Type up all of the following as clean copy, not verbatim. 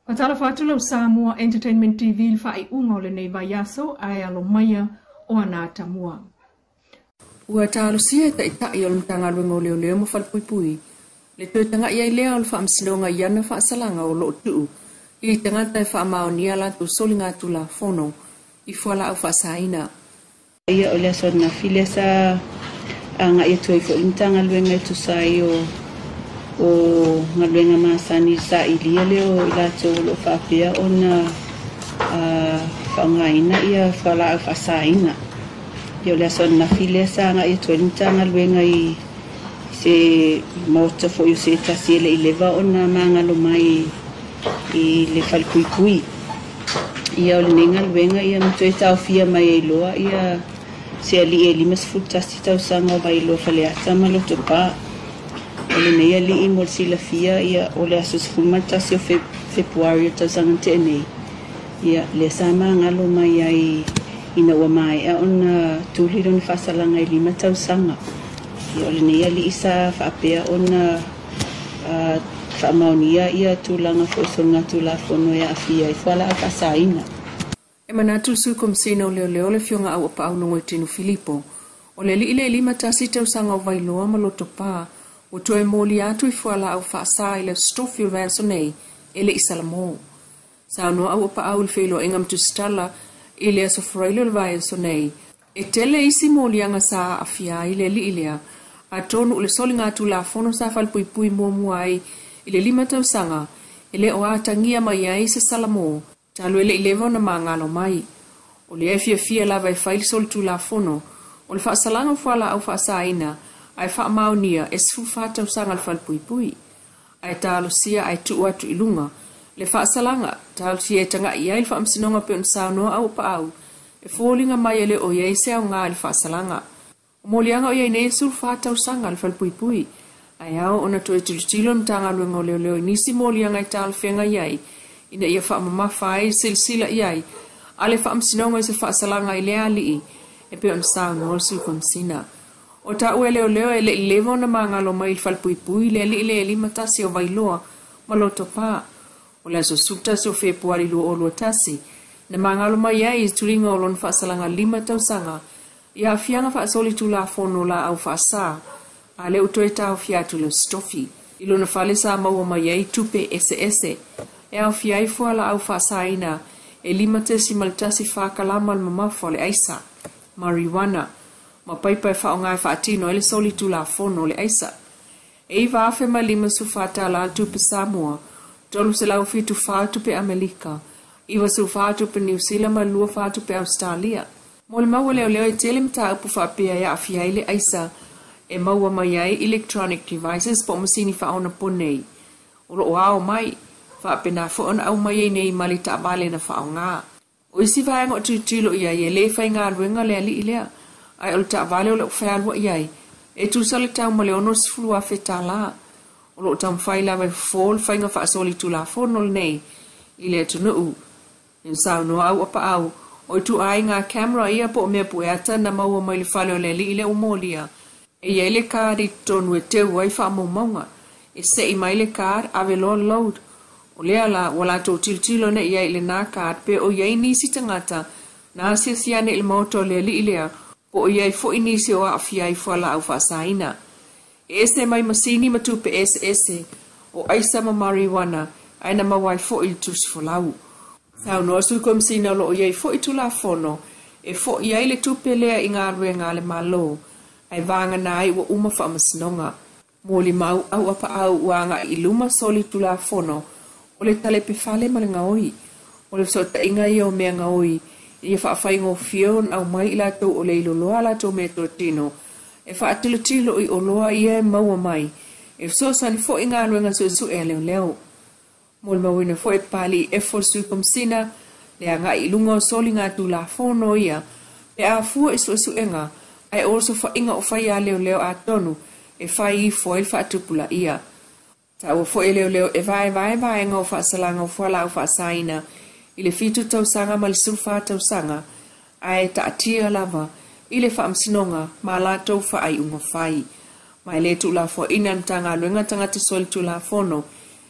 Fatala fatula o Samoa Entertainment TV fai unga o le nei vaiaso ai alo maia o anata mua. Ua talo sia ta ita i olum tanga luenga o leo leo mo falpuipui. Le tue tanga ia i lea o le whaamsinonga iana whaasalanga o loo tuu. I tangata e whaamaonia la tu soli ngā tula fono i fuala au whaasaina. Ia o lea sona file sa anga ia tue fo intanga luenga tu sai o ngaluenga masani sa ilia leo ila tō lo whaapea o na whaangaina ia fuala au whaasaina. Ia o lea sona file sa anga ia tue intanga luenga i se mota fo i se tasi ele i lewa o na mangalo mai i le falpuipui. Ia o le nenga luenga ia mtue tau fia mai e loa ia se ali e limas futasi tau sanga o bai loa faleata maloto pa. O le nei ali i mol sila fia ia o le asus fumatasi o februari tau sanga te nei. Ia le sama ngalo mai ai ina ua mai a ona tuliro ni fasalanga i lima tau sanga. Ia o le nei ali isa whaapea ona whaamaunia ia tūlanga fo songa tūla fono ia afia i whala a whasaina. E manatu su kom sina o leo leo le fionga au apa au nongo i tinu Filipo. O le li ile lima tasi tau sanga o Vailoa maloto pā. O tue moli atu i whala au whaasa i le stofi o vanso nei e le isalamo. Sa no au apa au le whelo engam tu stala i le aso freilo le vanso nei. E tele isi moli anga sa afia i le li ilea. A tonu o le soli ngā tu la fono sa falpuipui mua muai i le lima tau sanga, e le o atangia mai ai se salamo, talo ele i lewa na mangalo mai. O le efia fia lava e whaili sol tu la fono, o le whaasalanga whala au whaasaina, ai whaamaunia e sifu whatau sanga le whalpuipui. Ai talo sia ai tu atu ilunga, le whaasalanga, talo sia e tanga i ai le whaamsinonga pe on saunoa au pa au, e fōlinga mai ele o iei se au ngā le whaasalanga. O molianga o iei nei sifu whatau sanga le whalpuipui, ai au ona to e tilo ntanga luenga o leo leo nisi molianga i talo whenga iai, ina ia whaamamawhai silsila iai, ale whaamsinonga i se whaasalanga i lea lii, e pe on sao nol sukon sina. O ta ue leo leo e le i levo na mangalo mai il falpuipui le li le lima tasi o Vailoa maloto pā. O le so sutasi o Februari lua o lua tasi, na mangalo mai iai i turinga o lon whaasalanga lima tausanga, ia fianga whaasoli tu la fono la au whaasa, a le utoe tau fiatu le stofi. Ilo na whale sa maua mai ei tupe ese. E au fiai fuala au whaasaina, e lima tesi maltasi whakalama le mamafo le aisa, marijuana, ma paipai whaongai whaatino ele soli tu la fono le aisa. E iwa afe ma lima su whaatala tupe Samoa, tolu se lau fitu whaatupe Amerika, iwa su whaatupe New Zealand ma lua whaatupe Australia. Mo le maua leo leo e tele mta upu whaapea ya afiai le aisa, e maua mai ai electronic devices po masini whaona ponei. Uro o ao mai, whaapena whaona au mai ei nei mali ta vale na whaonga. O isi vahanga o tutilo iai e le whai ngā ruenga lea li ilea, ai olu ta vale o le whaialua iai, e tu sale tau ma le ono sifulu a wheta la. Olo tam whaila vai fall whainga whaasoli tu la whonol nei, i lea tunuu. En sao no au apa au, o tu ai ngā camera ia po mea pueata na maua mai le whale o le li ile umolia. E iei le kāri tonu e teu wai whaamaumaunga, e se i mai le kār ave lo load. O lea la, wala tō tiltilo ne iei le nā kār, pe o iei nisi tangata, nā sia siane il mauto le li ilea, po o iei fo inisi o awhia i whala au whaasaina. E ese mai masini matupe ese, o aisa ma marijuana, aina mawai fo il tus folau. Sao noa suko msina lo o iei fo i tula fono, e fo iei le tupe lea i ngā ruenga le malo, ai vanga nai wa uma whaamasnonga. Moli mau au apa au wanga i luma soli tula fono, o le tale pe whale ma le ngaoi. O le sota inga i o mea ngaoi, i e whaafai fion au mai i lato o le iloloa lato mea tōtino, e whaatilo i o loa i e maua mai, e fsosani fo inga luenga su e leo leo. Moli mau ina fo e pali e fo su komsina, le anga i lunga o soli ngā tula fono ia, pe a fua isu enga, ai also fa inga o fai a leo a tonu, e fai i foil fa tupula ia. Ta o foi leo e vai nga o fa salanga o fuala o fa saina, i le fitu tau sanga ma le sulfa tau sanga, ai ta atia lava, i le fa amsinonga, ma la tau fa ai unga fai. Mai le tu la fo ina ntanga luenga tanga te sol tu la fono,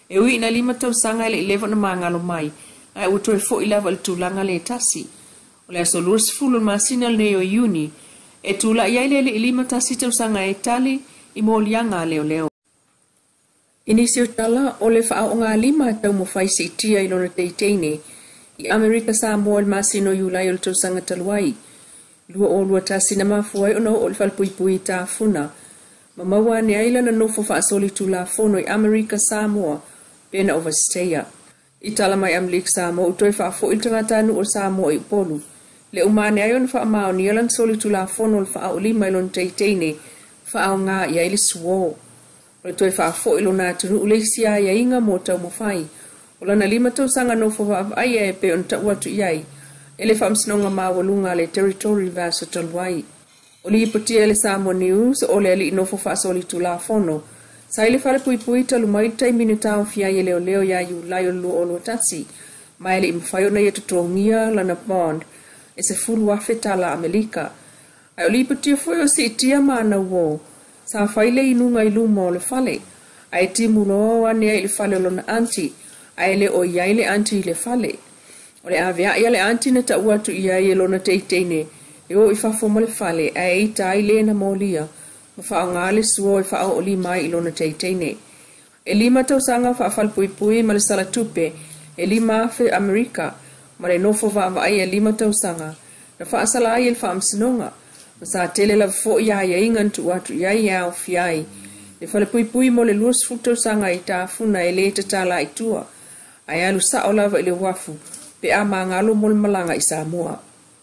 E ui ina 5 tausanga le 11 na mangalo mai, ai uto e fo ilava le tūlanga le tasi. O le aso luas fulu masina le neo iuni, e tūla iai le 5 tasi tausanga e tali i mōlianga leo leo. Inisio tala o le wha o ngā 5 tau mo whaisi i tia ilona teiteine, i Amerika Samoa le masino iulai o le tausanga taluai. Lua o lua tasi na mafuai o le whalpuipui tā funa. Mamaua ne aila na nofo whaasoli tūla fono i Amerika Samoa, pena oversteya. I tala mai Amlik Samoa utoi whaafo il tangatanu o Samoa i upolu. Le umane ayon whaamao ni alan soli tūla fono le whaao 5 ilon teiteine, whaao ngā i aile suo. O le toi whaafo ilo nā tunu uleisia ia inga mō tau mo whai. O lana 5 tausanga nofo whaafai e pe on tau atu iai. Ele whaamsinonga mawalunga le territory vasa talwai. O li ipotia le Samoa News o le ali inofo whaasoli tūla fono. Sa ile whale pui talu mai tai minutao fia i leo leo ia yu lai o lua o lua tasi. Mai ele imwhaio na ia tutongia lana bond. E se fulu wafe tala Amerika. Ai o li ipotia foi o si itia maana uo. Sa whaile inunga i luma o le whale. Ai timu loa nea i le whale o lona anti. Ai le o iai le anti i le whale. O le awea ia le anti na ta uatu iai e lona teiteine. E o i whafoma le whale. Ai i tai le na molia. Ma whao ngāle suo i whao o li mai i lona teiteine. E 5 tausanga whaafalpuipui ma le salatupe. E 5 afe Amerika. Ma le nofo vaavai e 5 tausanga. Na whaasala ai e le whaamsinonga. Ma sa tele la fo ia ia ingan tu atu ia ia o fiai. Le whalepui mo le luas tausanga i tā funa e le te tala i tua. Ai alu sa o lava i le wafu. Pe a mangalo mo le malanga i Samoa.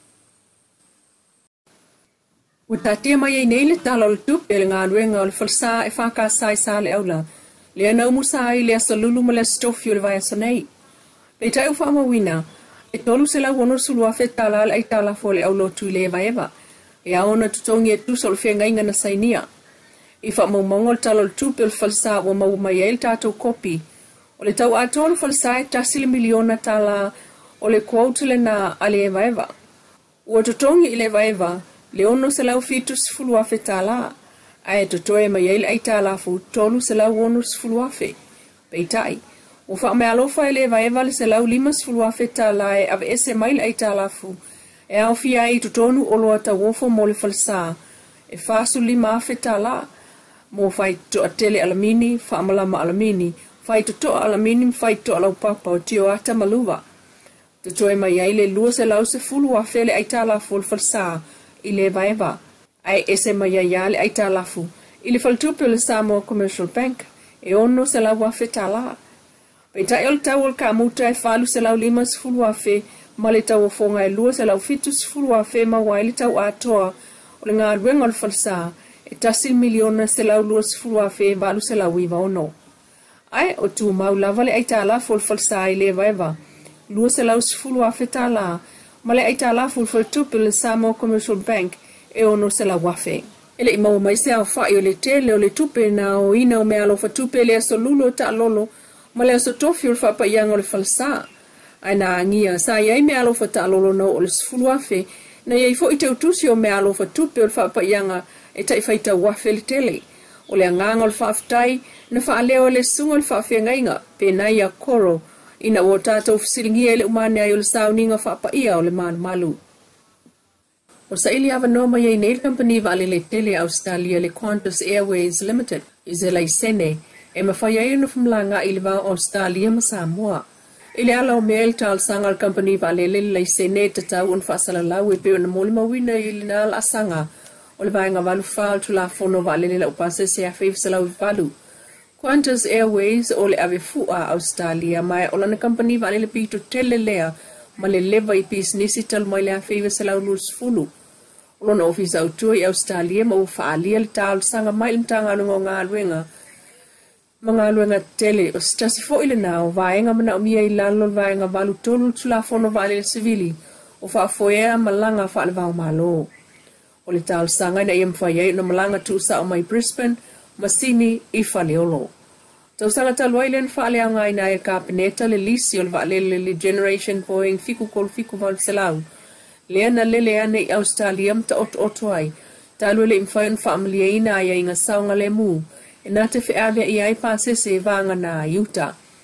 Ua tatia mai ei nei le tala o le tupe le ngā luenga o le falsa e whakasa i sa le aula. Le ana umusa ai le asalulu ma le stofi o le vai asanei. Pei tai ufa amawina, e tolu se lau ono sulua fe tala le ai tala fo le aulo tu le eva eva. E a ona tutongi e tu sol whenga inga na sainia. I wha maumongo le tala o le tupe o le falsa ua mau mai e le tātou kopi. O le tau ato le falsa e tasi le miliona tala o le quote le na ale eva eva. Ua tutongi i le eva eva, le ono se lau fitu sifulu afe tala. Ai tutoe mai ele ai tala fu tolu se lau ono sifulu afe. Peitai. O wha me alofa ele eva le se lau 5 sifulu afe tala e ave ese mai le ai tala fu. E au fia ai tutonu olo ata wofo mo le falsa. E fasu 5 afe tala. Mo fai to atele alamini, fa amalama alamini. Fai to alamini, fai to alau papa o tio ata maluva. Tutoe mai ai le lua se lau sifulu afe le ai tala fu le falsa. I le eva. Ai ese mai ai le ai talafu. I le faltupe le Samoa Commercial Bank. E ono se lau afe tala. Pei ol tau ol ka muta e falu se lau 5 sifulu afe. Ma le tau o fonga e lua se lau fitu sifulu afe ma wai le tau atoa. O le ngā ruenga o le falsa. E tasi miliona se lau 2 sifulu afe valu se lau iwa ono. Ai o tu mau lava le ai talafu o le falsa i le eva. Lua se lau sifulu afe tala. Ma le ai talafu o le faltupe le Samoa Commercial Bank. E ono se la wafe. Ele i mau mai se au whai o le tele o le tupe na o ina o mea alofa tupe le aso lulo ta lolo ma le aso tofi o le whapa ianga o le falsa. Ai na angia sa iai mea alofa ta lolo no o le sifulu wafe na iai fo i te utusi o mea alofa tupe o le whapa ianga e tai whaita wafe le tele. O le anganga o le whaftai na whaaleo le sunga o le whawhianga inga pe na ia koro ina o tata o fisilingia ele umane ai o le sauninga whapa ia o le manu malu. O sa ili ava noma yei neil company vale le tele Australia le Qantas Airways Limited izela i Sene e mawhai ai unu fumlanga ili va Australia ma Samoa. Ili ala o mea tal sanga al company vale le Sene tatau un fasala lau e peo na moli mawina ili na al asanga o le vaenga valu fal tu la fono vale le upase se a fefsala u valu. Qantas Airways o le ave fua Australia mai o lana company vale le pito tele lea ma le leva i pis nisi tal mai le a fefsala u lus fulu. Ulona ofisa utua i Australia ma ufaalia le tal sanga mai le mtanga anunga ngā luenga. Ma ngā luenga tele o stasi fo ile nao vaenga mana o mia i lalo vaenga valu tolu tula fono vale le civili o faa foea malanga faa le vau malo. O le tal sanga ina iam faya ina malanga tuusa o mai Brisbane, Masini i Faleolo. Tau sanga taluailen faa le anga ina e kapeneta le lisi o le vale le generation poing fiku kol fiku val selau. Leana lele ane i Australia mta oto ai. Talu ele imfayon familia ina ia inga saunga le mu. E nate fe avia i ai pasese vanga na yuta.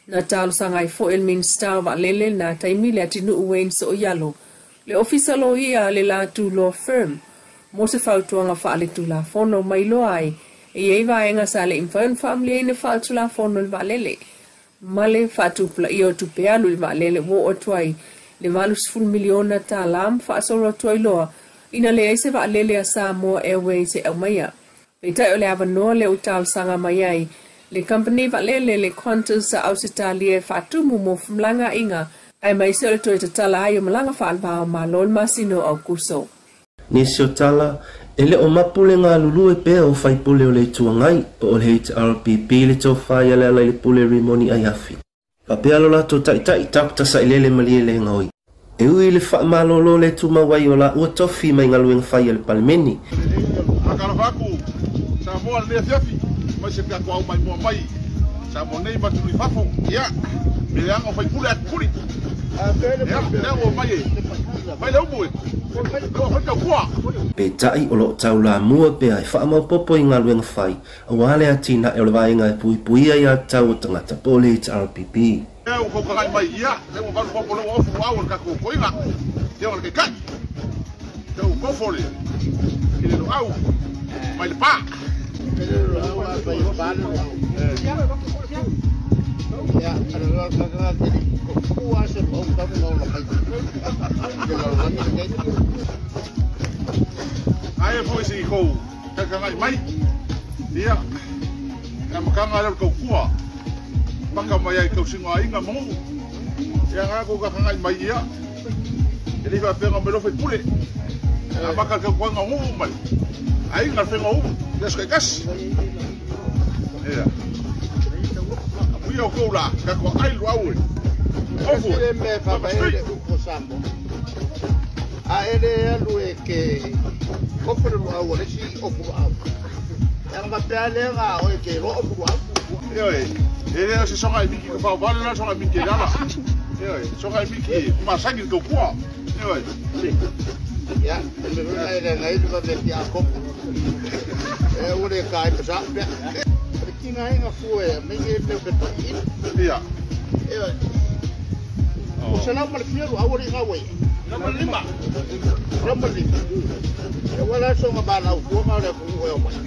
Na talo sangai fo el minsta wa lele na taimi le atinu uwen so yalo. Le official o ia le la tu law firm. Mo se fautuanga fa le tu la fono mai lo ai. E va enga sa le infern family ne fa tu la fono le valele. Male fa tu pla io tu pealu le valele wo o tuai. Le valus full miliona ta lam fa so ro tuai loa. Ina le se valele a Samoa Airways e maya. Peta o le avano le utal sanga mai. Le company valele le Qantas sa Ausitalia fa tu mo mlanga inga. Ai mai se le toi tala ai malanga fa alba malol masino au kuso. Ni siotala ele o mapule ngā lulu e pēr o fai pule o le tuangai o le HRPP le tau whai ala le pule rimoni ai afi. Pa pēr alo lato tai tapta ile le malie le ngoi. E ui le wha malolo le tumawai o la ua tofi mai ngalueng whai ale palimeni. Akarawaku, Samoa le fiafi, mai se pia kwa mai mua mai. Samoa nei batului fafo, ia, mileanga o fai pule at puli. Ia, o mai le umue. Petai o lo tau la mua pe ai wha mau popo i ngā luenga whai. A wale atina e o le vaenga e pui ai a tau o tangata pole i RPP. E o kokarai mai ia, e o varu popo lo ofu au ka kokoinga. E o ke kai. E o kofole. Ki le au. Mai le pa. Ya, ada la kuwa se po ka mo la kai. Ai foi si ko, ka mai. Ia. Kama le ko kuwa. Maka mai ai ko singa inga mo. Ya nga ko ka mai ia. Ele vai pegar o foi pule. A maka ka ko nga mai. Ai nga fe ngo, des ka gas. Ia. Yo kola, kako ai luau. Ofu. Ele me fa ele o sambo. A ele alu e ke ofu luau le si ofu au. Era ma pele ga o ke ro ofu au. Yo ele se songa i biki ko fa vale na songa biki dala. Yo songa i biki ma sangi ko kwa. Yo. Ya, ele ele ngai do be ya ko. E o le kai pesa. Kinga inga fue, me le betai. Ia. Ia. O sana mal fiero awori gawe. Number 5. Number 5. E wala so mabana u ko ma le ku o ma.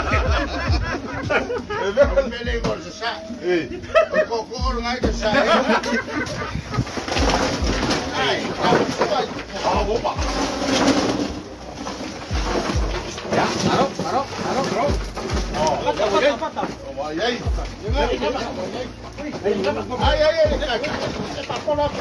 E ve me le gol sa. Ko ngai ke sa. Ai, a bomba. Ya, aro. Pata. Ai, ai. Está por lá,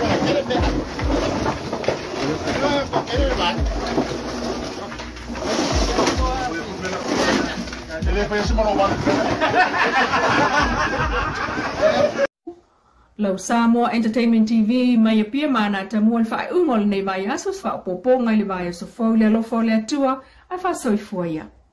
Lau Samoa Entertainment TV mai pia mana tamuan fa ungol nei vai asos fa popo ngai le vai so folia lo folia tua ai fa soifua ia.